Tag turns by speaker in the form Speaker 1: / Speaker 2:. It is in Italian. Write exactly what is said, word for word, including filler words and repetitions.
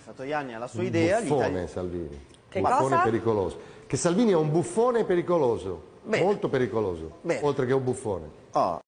Speaker 1: Fratoianni ha la sua
Speaker 2: Un
Speaker 1: idea.
Speaker 2: buffone
Speaker 1: l'Italia-
Speaker 2: Salvini.
Speaker 3: Che
Speaker 2: buffone
Speaker 3: cosa?
Speaker 2: pericoloso. Che Salvini è un buffone pericoloso.
Speaker 1: Bene.
Speaker 2: Molto pericoloso.
Speaker 1: Bene.
Speaker 2: Oltre che un buffone.
Speaker 1: Oh,